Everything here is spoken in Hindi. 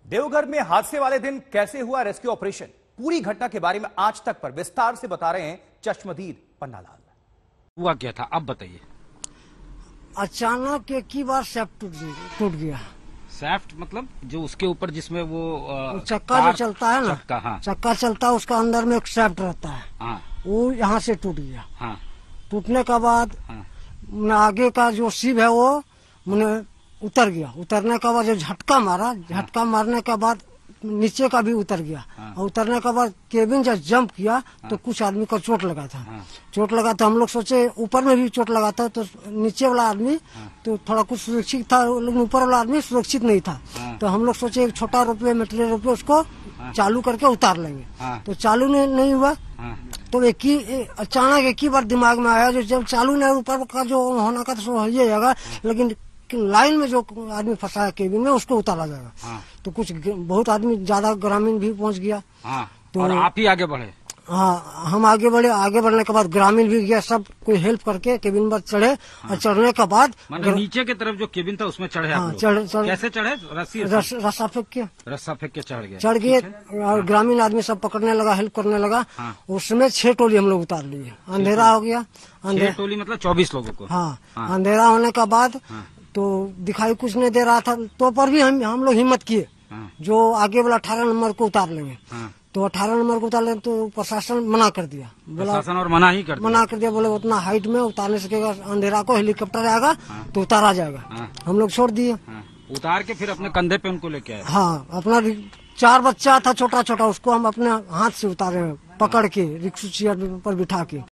देवघर में हादसे वाले दिन कैसे हुआ रेस्क्यू ऑपरेशन, पूरी घटना के बारे में आज तक पर विस्तार से बता रहे हैं चश्मदीद पन्नालाल। हुआ क्या था अब बताइए। अचानक एक ही बार सैफ्ट टूट गया। सैफ्ट मतलब जो उसके ऊपर जिसमें वो चक्का जो चलता है ना, चक्का, हाँ। चक्का चलता है, उसका अंदर में एक सैफ्ट रहता है, हाँ। वो यहाँ से टूट गया। हाँ। टूटने के बाद आगे का जो सिब है वो मैंने उतर गया। उतरने के बाद जो झटका मारा, झटका मारने के बाद नीचे का भी उतर गया। और उतरने के बाद केबिन जब जंप किया तो कुछ आदमी को चोट लगा था। चोट लगा तो हम लोग सोचे ऊपर में भी चोट लगा था, तो नीचे वाला आदमी तो थोड़ा कुछ सुरक्षित था, लेकिन ऊपर वाला आदमी सुरक्षित नहीं था। तो हम लोग सोचे एक छोटा रुपये मटेरियल रुपये उसको चालू करके उतार लेंगे। तो चालू नहीं हुआ। तो अचानक एक ही बार दिमाग में आया, जो जब चालू नहीं ऊपर का जो होना का तो हो जाएगा, लेकिन लाइन में जो आदमी फंसा है केबिन में उसको उतारा जाएगा। तो कुछ बहुत आदमी, ज्यादा ग्रामीण भी पहुंच गया। तो और आप ही आगे बढ़े? हाँ, हम आगे बढ़े। आगे बढ़ने के बाद ग्रामीण भी गया, सब कोई हेल्प करके केबिन पर चढ़े। और चढ़ने के बाद नीचे की तरफ जो केबिन था उसमें चढ़े। कैसे चढ़े? रस्सा फेंक के चढ़ गए। और ग्रामीण आदमी सब पकड़ने लगा, हेल्प करने लगा। उसमें 6 टोली हम लोग उतार लिए। अंधेरा हो गया। 6 टोली मतलब 24 लोगों को। हाँ, अंधेरा होने के बाद तो दिखाई कुछ नहीं दे रहा था, तो पर भी हम लोग हिम्मत किए जो आगे वाला 18 नंबर को उतार लेंगे। तो 18 नंबर को उतार लेंगे तो प्रशासन मना कर दिया। प्रशासन और मना कर दिया। बोले उतना हाइट में उतारने सकेगा, अंधेरा को हेलीकॉप्टर आएगा तो उतारा जाएगा। हम लोग छोड़ दिए। उतार के फिर अपने कंधे पे उनको लेके आए। हाँ, अपना 4 बच्चा था छोटा छोटा, उसको हम अपने हाथ से उतारे, पकड़ के रिक्शा चेयर पर बिठा के।